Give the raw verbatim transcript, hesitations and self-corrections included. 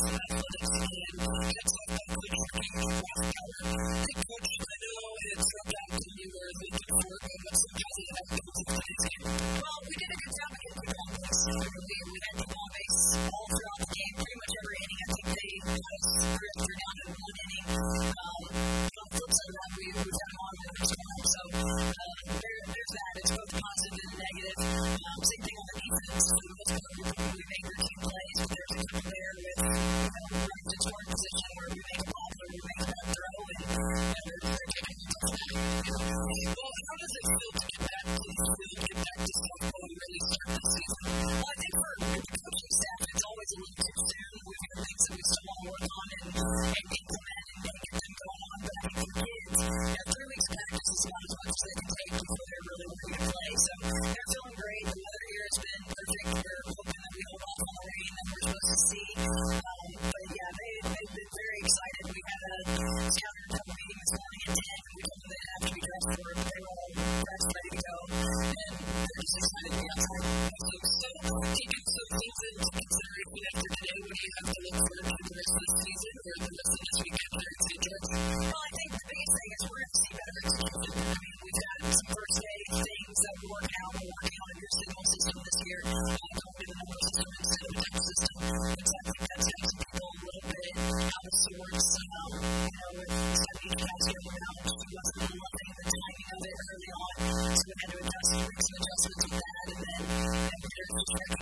some athletics and heads up by Coach Ricky Rothbauer. Hey, Coach, I know it struck out to you where the big four, but what's some positive outcomes of today's game? Well, we did a good job of getting quick on base. We, we had people on base all throughout the game, pretty much every inning. I think they got us three down in one inning. Um, on the flip side of that, we, we've had them on in the first time. So um, there, there's that. It's both positive and negative. Um, same thing on the defense. For the most part, we, we make routine plays, but there's a couple there with, you know, runs in scoring position where we make a pop or we make that throw, and you know, they're, they're taking a tough time. You know? Well, how does it feel to get back to the field, get back to softball and really start the season? Well, I think for the coaching staff, it's always a little too soon. We've got things that we still want to work on and, and implement and get them going on. But I think for kids, you know, three weeks practice is not as much as they can take before they're really ready to play. So they're feeling great. The weather here has been perfect. We're hoping that we hold off on the rain that we're supposed to see. Um, but yeah, they, they've been very excited. We had a scouting report meeting this morning at ten, and we told them they have to be dressed for it. They were all dressed, ready to go, and they're just excited to be outside. So, so taking some things into consideration after today, what do you have to look forward to the rest of the season or the rest of this weekend here in Saint George? Well, I think the biggest thing is we're going to see better execution. I mean, we've had some first day things that we're working out. We're working on a new signal system this year, uh, going to the number system instead of a tech system. And so I think that's got some people a little bit out of sorts. Um, you know, with seventy guys here, we're not just wasn't really loving the timing of it early on. So we had to adjust, make some adjustments with that, and then and we're just trying to